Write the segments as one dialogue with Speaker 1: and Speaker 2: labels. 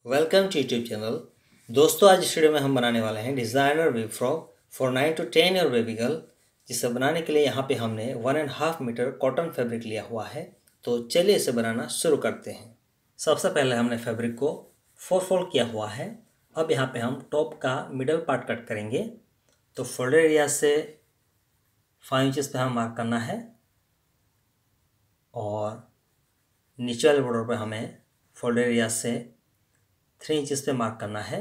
Speaker 1: Welcome to YouTube channel. दोस्तों, आज इस वीडियो में हम बनाने वाले हैं designer web frock for 9 to 10 year baby girl. जिसे बनाने के लिए यहाँ पे हमने 1.5 मीटर कॉटन फैब्रिक लिया हुआ है। तो चलिए इसे बनाना शुरू करते हैं। सबसे पहले हमने फैब्रिक को 4 फोल्ड किया हुआ है। अब यहाँ पे हम टॉप का मिडल पार्ट कट करेंगे। तो फोल्डर एरिया से 5 इंचेस पे हम मार्क करना है और नीचे वाले बॉर्डर पे हमें फोल्डर एरिया से 3 इंचेस पे मार्क करना है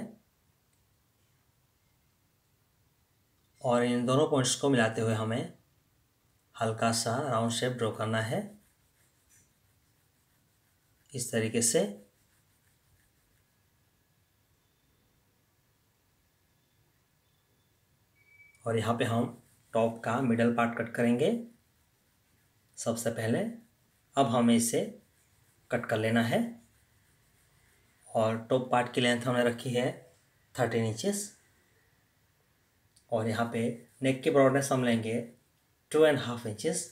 Speaker 1: और इन दोनों पॉइंट्स को मिलाते हुए हमें हल्का सा राउंड शेप ड्रॉ करना है इस तरीके से। और यहाँ पे हम टॉप का मिडल पार्ट कट करेंगे सबसे पहले। अब हमें इसे कट कर लेना है और टॉप पार्ट की लेंथ हमने रखी है 13 इंचेस और यहाँ पे नेक की ब्रॉडनेस हम लेंगे 2.5 इंचेस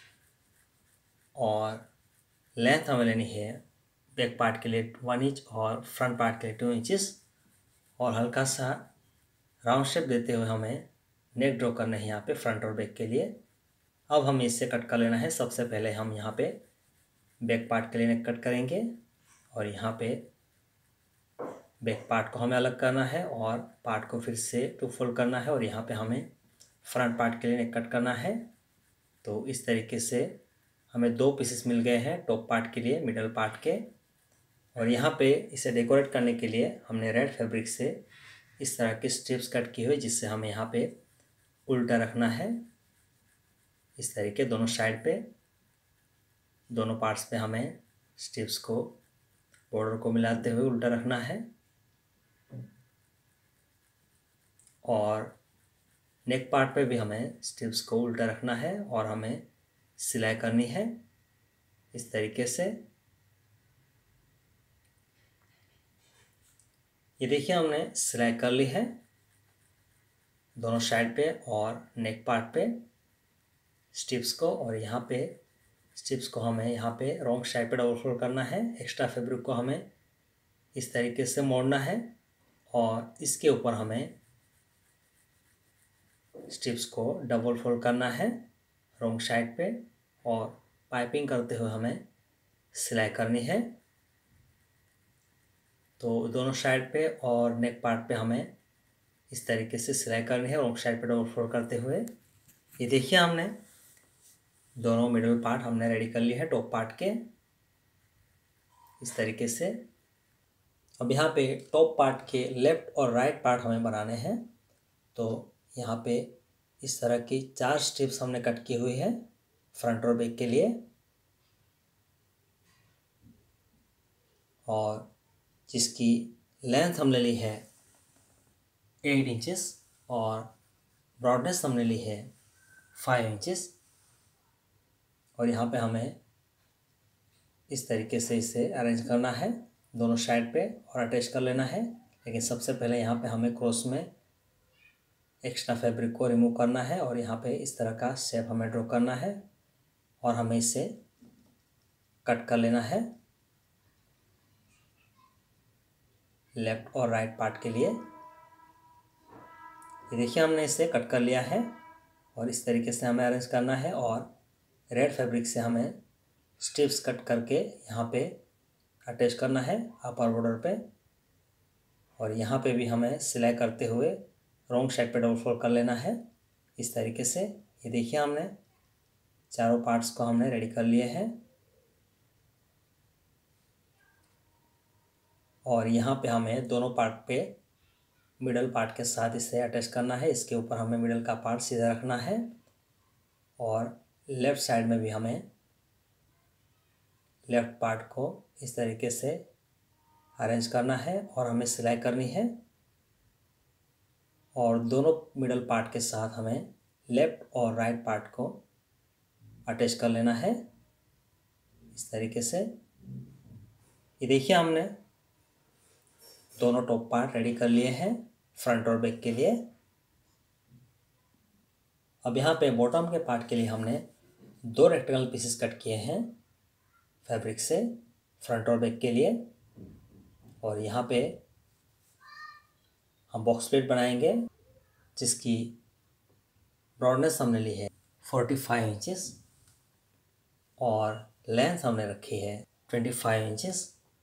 Speaker 1: और लेंथ हमें लेनी है बैक पार्ट के लिए 1 इंच और फ्रंट पार्ट के लिए 2 इंचेस। और हल्का सा राउंड शेप देते हुए हमें नेक ड्रॉ करना है यहाँ पे फ्रंट और बैक के लिए। अब हमें इससे कट कर लेना है। सबसे पहले हम यहाँ पे बैक पार्ट के लिए नेक कट करेंगे और यहाँ पे बैक पार्ट को हमें अलग करना है और पार्ट को फिर से 2 फोल्ड करना है और यहाँ पे हमें फ्रंट पार्ट के लिए नेक कट करना है। तो इस तरीके से हमें 2 पीसेस मिल गए हैं टॉप पार्ट के लिए मिडल पार्ट के। और यहाँ पे इसे डेकोरेट करने के लिए हमने रेड फैब्रिक से इस तरह की स्ट्रिप्स कट की हुई, जिससे हमें यहाँ पे उल्टा रखना है इस तरीके। दोनों साइड पे दोनों पार्ट्स पे हमें स्ट्रिप्स को बॉर्डर को मिलाते हुए उल्टा रखना है और नेक पार्ट पे भी हमें स्ट्रिप्स को उल्टा रखना है और हमें सिलाई करनी है इस तरीके से। ये देखिए हमने सिलाई कर ली है दोनों साइड पे और नेक पार्ट पे स्ट्रिप्स को। और यहाँ पे स्ट्रिप्स को हमें यहाँ पे रॉन्ग साइड पे डबल फोल्ड करना है। एक्स्ट्रा फैब्रिक को हमें इस तरीके से मोड़ना है और इसके ऊपर हमें स्ट्रिप्स को डबल फोल्ड करना है रॉन्ग साइड पे और पाइपिंग करते हुए हमें सिलाई करनी है। तो दोनों साइड पे और नेक पार्ट पे हमें इस तरीके से सिलाई करनी है रॉन्ग साइड पे डबल फोल्ड करते हुए। ये देखिए हमने दोनों मिडल पार्ट हमने रेडी कर लिए है टॉप पार्ट के इस तरीके से। अब यहाँ पे टॉप पार्ट के लेफ़्ट और राइट पार्ट हमें बनाने हैं। तो यहाँ पे इस तरह की 4 स्ट्रिप्स हमने कट की हुई है फ्रंट और बैक के लिए और जिसकी लेंथ हमने ली है 8 इंचेस और ब्रॉडनेस हमने ली है 5 इंचेस। और यहाँ पे हमें इस तरीके से इसे अरेंज करना है दोनों साइड पे और अटैच कर लेना है। लेकिन सबसे पहले यहाँ पे हमें क्रॉस में एक्स्ट्रा फैब्रिक को रिमूव करना है और यहाँ पे इस तरह का शेप हमें ड्रॉ करना है और हमें इसे कट कर लेना है लेफ़्ट और राइट पार्ट के लिए। ये देखिए हमने इसे कट कर लिया है और इस तरीके से हमें अरेंज करना है और रेड फैब्रिक से हमें स्ट्रिप्स कट करके यहाँ पे अटैच करना है अपर बॉर्डर पे। और यहाँ पे भी हमें सिलाई करते हुए रॉन्ग साइड पे डबल फोल्ड कर लेना है इस तरीके से। ये देखिए हमने चारों पार्ट्स को हमने रेडी कर लिए हैं और यहाँ पे हमें दोनों पार्ट पे मिडल पार्ट के साथ इसे अटैच करना है। इसके ऊपर हमें मिडल का पार्ट सीधा रखना है और लेफ़्ट साइड में भी हमें लेफ़्ट पार्ट को इस तरीके से अरेंज करना है और हमें सिलाई करनी है। और दोनों मिडल पार्ट के साथ हमें लेफ़्ट और राइट पार्ट को अटैच कर लेना है इस तरीके से। ये देखिए हमने दोनों टॉप पार्ट रेडी कर लिए हैं फ्रंट और बैक के लिए। अब यहाँ पे बॉटम के पार्ट के लिए हमने 2 रेक्टेंगल पीसेस कट किए हैं फैब्रिक से फ्रंट और बैक के लिए और यहाँ पे हम बॉक्स प्लेट बनाएंगे जिसकी ब्रॉडनेस हमने ली है 45 इंचेस और लेंथ हमने रखी है 25 इंचेस।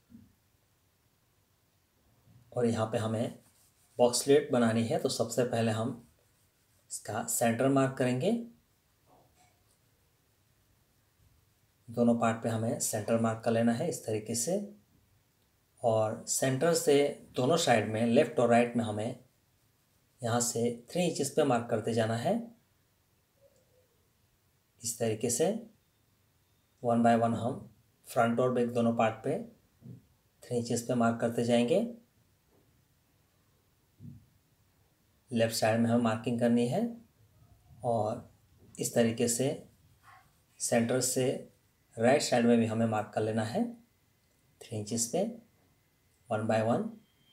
Speaker 1: और यहाँ पे हमें बॉक्स प्लेट बनानी है, तो सबसे पहले हम इसका सेंटर मार्क करेंगे। दोनों पार्ट पे हमें सेंटर मार्क कर लेना है इस तरीके से, और सेंटर से दोनों साइड में लेफ़्ट और राइट में हमें यहाँ से 3 इंचेस पे मार्क करते जाना है। इस तरीके से 1 बाय 1 हम फ्रंट और बैक दोनों पार्ट पे 3 इंचेस पे मार्क करते जाएंगे। लेफ़्ट साइड में हमें मार्किंग करनी है और इस तरीके से सेंटर से राइट साइड में भी हमें मार्क कर लेना है 3 इंचेस पे 1 बाय 1।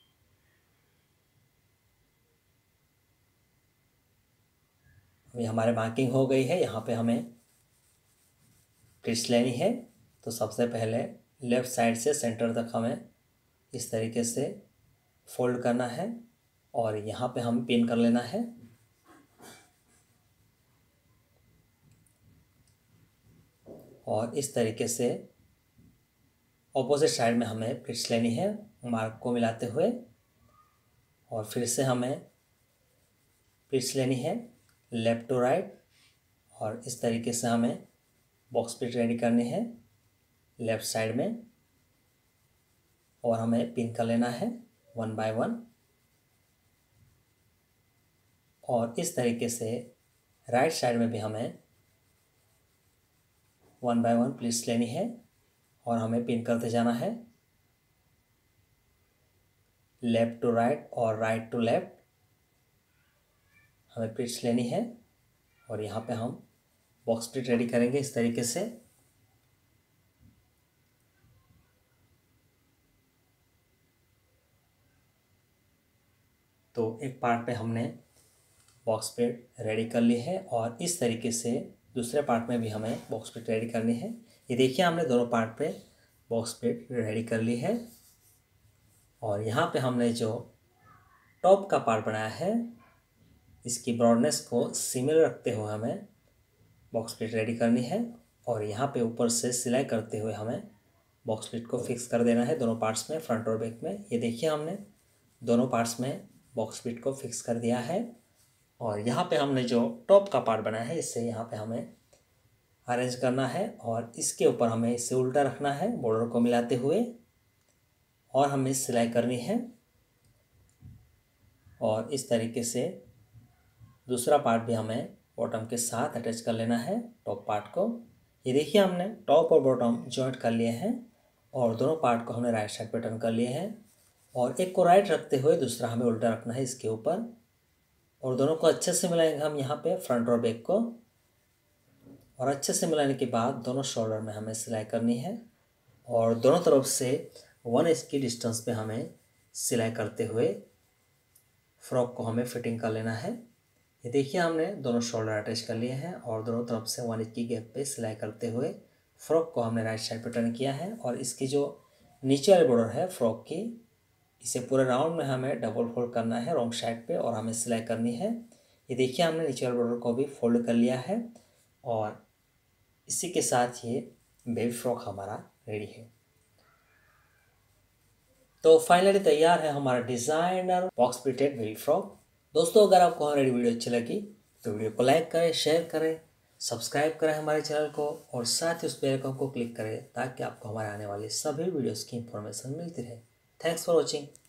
Speaker 1: अभी हमारे मार्किंग हो गई है। यहाँ पे हमें प्लीट्स लेनी है, तो सबसे पहले लेफ़्ट साइड से सेंटर तक हमें इस तरीके से फोल्ड करना है और यहाँ पे हम पिन कर लेना है। और इस तरीके से ऑपोजिट साइड में हमें प्लीट्स लेनी है मार्क को मिलाते हुए, और फिर से हमें प्लीट्स लेनी है लेफ़्ट टू राइट, और इस तरीके से हमें बॉक्स प्लीट रेडी करनी है लेफ़्ट साइड में, और हमें पिन कर लेना है 1 बाय 1। और इस तरीके से राइट साइड में भी हमें 1 बाय 1 प्लीट्स लेनी है और हमें पिन करते जाना है लेफ़्ट टू राइट और राइट टू लेफ़्ट। हमें प्लीट्स लेनी है और यहाँ पे हम बॉक्स प्लीट रेडी करेंगे इस तरीके से। तो एक पार्ट पे हमने बॉक्स प्लीट रेडी कर ली है और इस तरीके से दूसरे पार्ट में भी हमें बॉक्स प्लीट रेडी करनी है। ये देखिए हमने दोनों पार्ट पे बॉक्स प्लीट रेडी कर ली है। और यहाँ पे हमने जो टॉप का पार्ट बनाया है इसकी ब्रॉडनेस को सिमिलर रखते हुए हमें बॉक्स प्लीट रेडी करनी है, और यहाँ पे ऊपर से सिलाई करते हुए हमें बॉक्स प्लीट को फिक्स कर देना है दोनों पार्ट्स में, फ्रंट और बैक में। ये देखिए हमने दोनों पार्ट्स में बॉक्स प्लीट को फिक्स कर दिया है। और यहाँ पे हमने जो टॉप का पार्ट बनाया है इससे यहाँ पे हमें अरेंज करना है, और इसके ऊपर हमें इसे उल्टा रखना है बॉर्डर को मिलाते हुए, और हमें सिलाई करनी है। और इस तरीके से दूसरा पार्ट भी हमें बॉटम के साथ अटैच कर लेना है टॉप पार्ट को। ये देखिए हमने टॉप और बॉटम जॉइंट कर लिए हैं और दोनों पार्ट को हमने राइट साइड पे टर्न कर लिए हैं, और एक को राइट रखते हुए दूसरा हमें उल्टा रखना है इसके ऊपर, और दोनों को अच्छे से मिलाएंगे हम यहाँ पे फ्रंट और बैक को। और अच्छे से मिलाने के बाद दोनों शोल्डर में हमें सिलाई करनी है, और दोनों तरफ से 1 इंच की डिस्टेंस पे हमें सिलाई करते हुए फ्रॉक को हमें फिटिंग कर लेना है। ये देखिए हमने दोनों शोल्डर अटैच कर लिए हैं और दोनों तरफ से 1 इंच की गैप पे सिलाई करते हुए फ्रॉक को हमने राइट साइड पे टर्न किया है। और इसकी जो नीचे वाली बॉर्डर है फ्रॉक की, इसे पूरे राउंड में हमें डबल फोल्ड करना है रॉन्ग साइड पे और हमें सिलाई करनी है। ये देखिए हमने नीचे वाले बॉर्डर को भी फोल्ड कर लिया है, और इसी के साथ ये बेबी फ्रॉक हमारा रेडी है। तो फाइनली तैयार है हमारा designer box printed baby frock. दोस्तों अगर आपको हमारी वीडियो अच्छी लगी तो वीडियो को लाइक करें, शेयर करें, सब्सक्राइब करें हमारे चैनल को, और साथ ही उस बेल आइकन को क्लिक करें ताकि आपको हमारे आने वाली सभी वीडियोस की इंफॉर्मेशन मिलती रहे। Thanks for watching.